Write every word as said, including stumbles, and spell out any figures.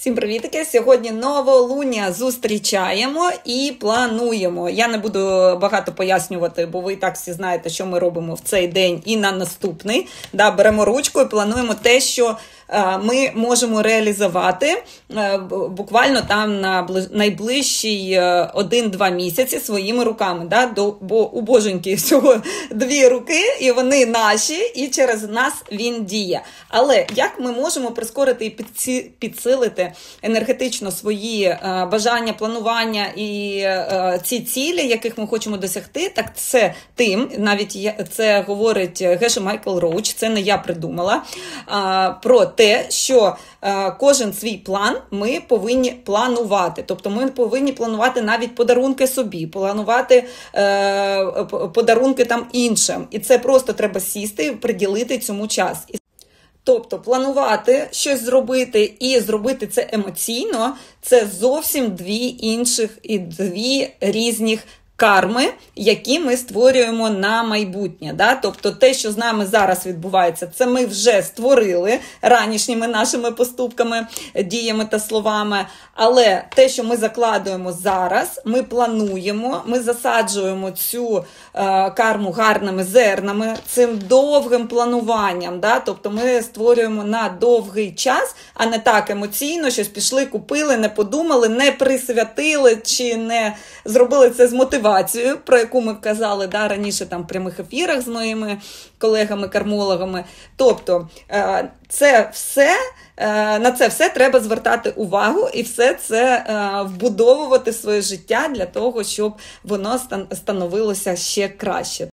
Всім привітики! Сьогодні новолуння зустрічаємо і плануємо. Я не буду багато пояснювати, бо ви і так всі знаєте, що ми робимо в цей день і на наступний. Да, беремо ручку і плануємо те, що е, ми можемо реалізувати е, буквально там на найближчі один-два місяці своїми руками. Да? До, бо у Боженьки всього дві руки, і вони наші, і через нас він діє. Але як ми можемо прискорити і підсилити енергетично свої е, бажання, планування і е, ці цілі, яких ми хочемо досягти, так це тим, навіть я, це говорить Геша Майкл Роуч, це не я придумала, е, про те, що е, кожен свій план ми повинні планувати. Тобто ми повинні планувати навіть подарунки собі, планувати е, подарунки там іншим. І це просто треба сісти і приділити цьому час. Тобто планувати щось зробити і зробити це емоційно – це зовсім дві інших і дві різних карми, які ми створюємо на майбутнє. Да? Тобто те, що з нами зараз відбувається, це ми вже створили ранішніми нашими поступками, діями та словами. Але те, що ми закладуємо зараз, ми плануємо, ми засаджуємо цю е, карму гарними зернами, цим довгим плануванням. Да? Тобто ми створюємо на довгий час, а не так емоційно, щось пішли, купили, не подумали, не присвятили чи не зробили це з мотивацією, про яку ми казали да, раніше там, в прямих ефірах з моїми колегами-кармологами. Тобто це все, на це все треба звертати увагу і все це вбудовувати в своє життя для того, щоб воно становилося ще краще.